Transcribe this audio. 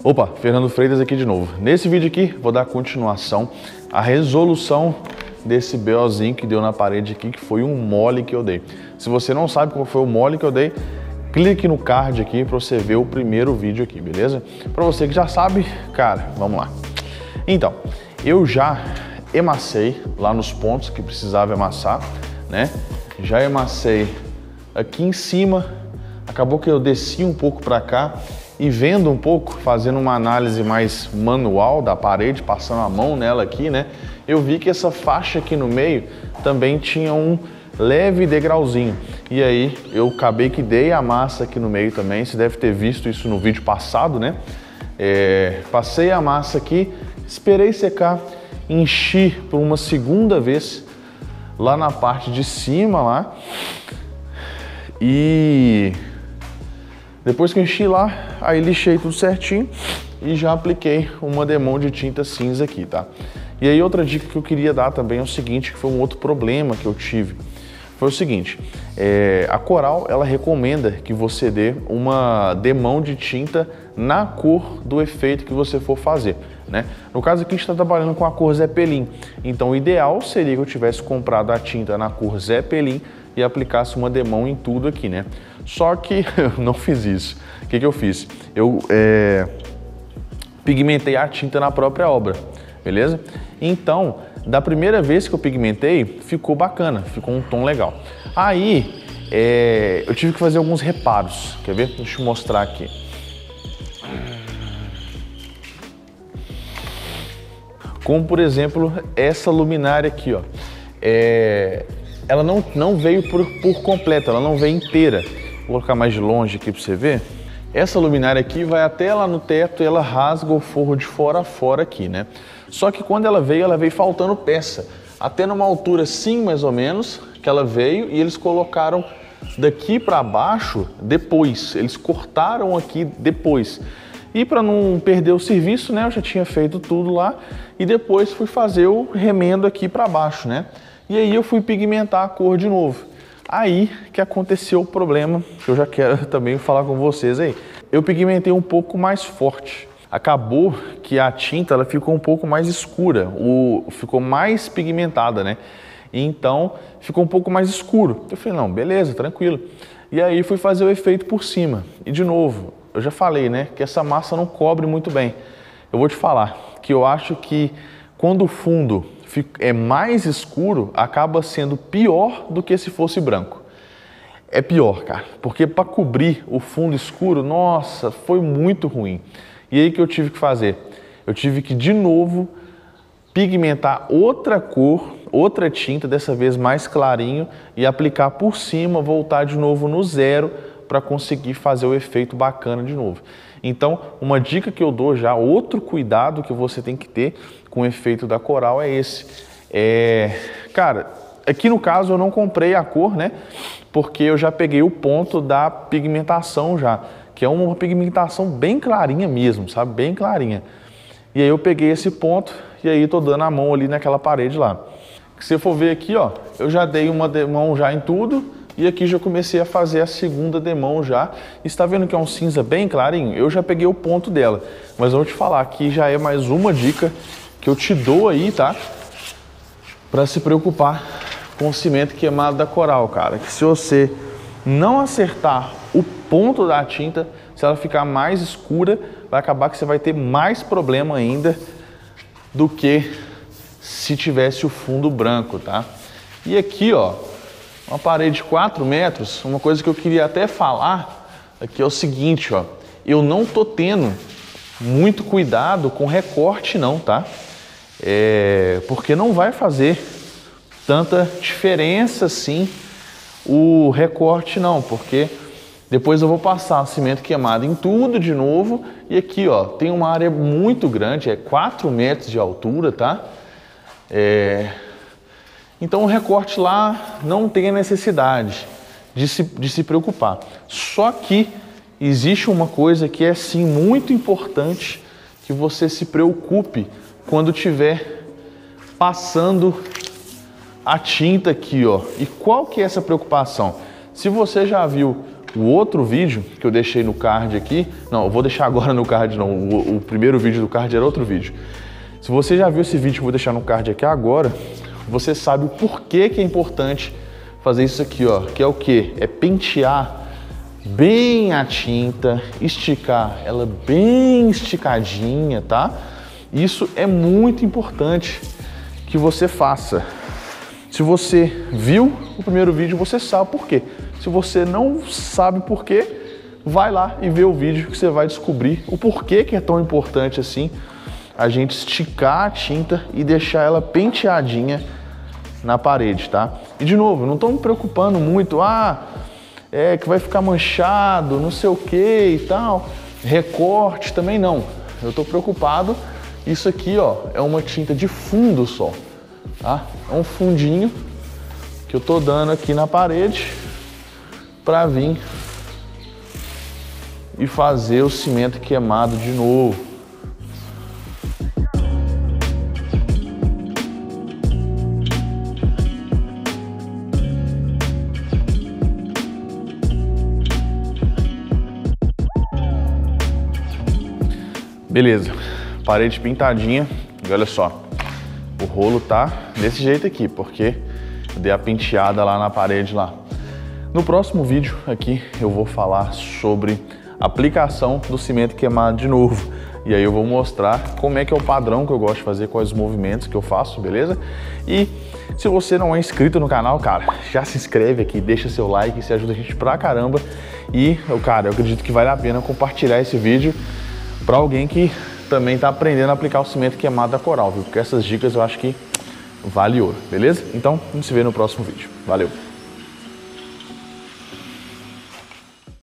Opa, Fernando Freitas aqui de novo. Nesse vídeo aqui vou dar continuação à resolução desse BOzinho que deu na parede aqui, que foi um mole que eu dei. Se você não sabe qual foi o mole que eu dei, clique no card aqui para você ver o primeiro vídeo aqui, beleza? Para você que já sabe, cara, vamos lá. Então, eu já emassei lá nos pontos que precisava emassar, né? Já emassei aqui em cima, acabou que eu desci um pouco para cá e vendo um pouco, fazendo uma análise mais manual da parede, passando a mão nela aqui, né? Eu vi que essa faixa aqui no meio também tinha um leve degrauzinho. E aí eu acabei que dei a massa aqui no meio também, você deve ter visto isso no vídeo passado, né? Passei a massa aqui, esperei secar, enchi por uma segunda vez lá na parte de cima lá. E depois que eu enchi lá, aí lixei tudo certinho e já apliquei uma demão de tinta cinza aqui, tá? E aí outra dica que eu queria dar também é o seguinte, que foi um outro problema que eu tive. Foi o seguinte, a Coral, ela recomenda que você dê uma demão de tinta na cor do efeito que você for fazer, né? No caso aqui a gente está trabalhando com a cor Zeppelin, então o ideal seria que eu tivesse comprado a tinta na cor Zeppelin e aplicasse uma demão em tudo aqui, né? Só que eu não fiz isso. O que eu fiz? Eu pigmentei a tinta na própria obra, beleza? Então, da primeira vez que eu pigmentei, ficou bacana, ficou um tom legal. Aí, eu tive que fazer alguns reparos, quer ver? Deixa eu mostrar aqui. Como, por exemplo, essa luminária aqui, ó. Ela não veio por completo, ela não veio inteira. Vou colocar mais de longe aqui para você ver. Essa luminária aqui vai até lá no teto e ela rasga o forro de fora a fora aqui, né? Só que quando ela veio faltando peça. Até numa altura assim, mais ou menos, que ela veio e eles colocaram daqui para baixo depois. Eles cortaram aqui depois. E para não perder o serviço, né? Eu já tinha feito tudo lá e depois fui fazer o remendo aqui para baixo, né? E aí eu fui pigmentar a cor de novo. Aí que aconteceu o problema, que eu já quero também falar com vocês aí. Eu pigmentei um pouco mais forte. Acabou que a tinta ela ficou um pouco mais escura, ficou mais pigmentada, né? Então ficou um pouco mais escuro. Eu falei, não, beleza, tranquilo. E aí fui fazer o efeito por cima. E de novo, eu já falei, né, que essa massa não cobre muito bem. Eu vou te falar que eu acho que quando o fundo é mais escuro, acaba sendo pior do que se fosse branco. É pior, cara, porque para cobrir o fundo escuro, nossa, foi muito ruim. E aí que eu tive que fazer? Eu tive que de novo pigmentar outra cor, outra tinta, dessa vez mais clarinho, e aplicar por cima, voltar de novo no zero para conseguir fazer o efeito bacana de novo. Então, uma dica que eu dou já, outro cuidado que você tem que ter com o efeito da Coral é esse. Cara, aqui no caso eu não comprei a cor, né? Porque eu já peguei o ponto da pigmentação já, que é uma pigmentação bem clarinha mesmo, sabe? Bem clarinha. E aí eu peguei esse ponto e aí tô dando a mão ali naquela parede lá. Se você for ver aqui, ó, eu já dei uma demão já em tudo. E aqui já comecei a fazer a segunda demão já. Está vendo que é um cinza bem clarinho? Eu já peguei o ponto dela. Mas eu vou te falar, aqui já é mais uma dica que eu te dou aí, tá? Para se preocupar com o cimento queimado da Coral, cara. Que se você não acertar o ponto da tinta, se ela ficar mais escura, vai acabar que você vai ter mais problema ainda do que se tivesse o fundo branco, tá? E aqui, ó, uma parede de 4 metros, uma coisa que eu queria até falar aqui é o seguinte, ó. Eu não tô tendo muito cuidado com recorte não, tá? Porque não vai fazer tanta diferença assim o recorte não, porque depois eu vou passar cimento queimado em tudo de novo. E aqui, ó, tem uma área muito grande, 4 metros de altura, tá? Então o recorte lá não tem a necessidade de se preocupar. Só que existe uma coisa que é sim muito importante que você se preocupe quando estiver passando a tinta aqui, ó. E qual que é essa preocupação? Se você já viu o outro vídeo que eu deixei no card aqui, não, eu vou deixar agora no card não, o primeiro vídeo do card era outro vídeo. Se você já viu esse vídeo que eu vou deixar no card aqui agora, você sabe o porquê que é importante fazer isso aqui, ó, que é o quê? É pentear bem a tinta, esticar ela bem esticadinha, tá? Isso é muito importante que você faça. Se você viu o primeiro vídeo, você sabe por quê. Se você não sabe por quê, vai lá e vê o vídeo que você vai descobrir o porquê que é tão importante assim a gente esticar a tinta e deixar ela penteadinha na parede, tá? E de novo, não estou me preocupando muito, que vai ficar manchado, não sei o que e tal, recorte também não. Eu estou preocupado, isso aqui, ó, é uma tinta de fundo só, tá? É um fundinho que eu tô dando aqui na parede para vir e fazer o cimento queimado de novo. Beleza, parede pintadinha e olha só, o rolo tá desse jeito aqui, porque eu dei a penteada lá na parede lá. No próximo vídeo aqui eu vou falar sobre aplicação do cimento queimado de novo. E aí eu vou mostrar como é que é o padrão que eu gosto de fazer, quais os movimentos que eu faço, beleza? E se você não é inscrito no canal, cara, já se inscreve aqui, deixa seu like, isso ajuda a gente pra caramba. E, cara, eu acredito que vale a pena compartilhar esse vídeo para alguém que também está aprendendo a aplicar o cimento queimado da Coral, viu? Porque essas dicas eu acho que vale ouro, beleza? Então, a gente se vê no próximo vídeo. Valeu!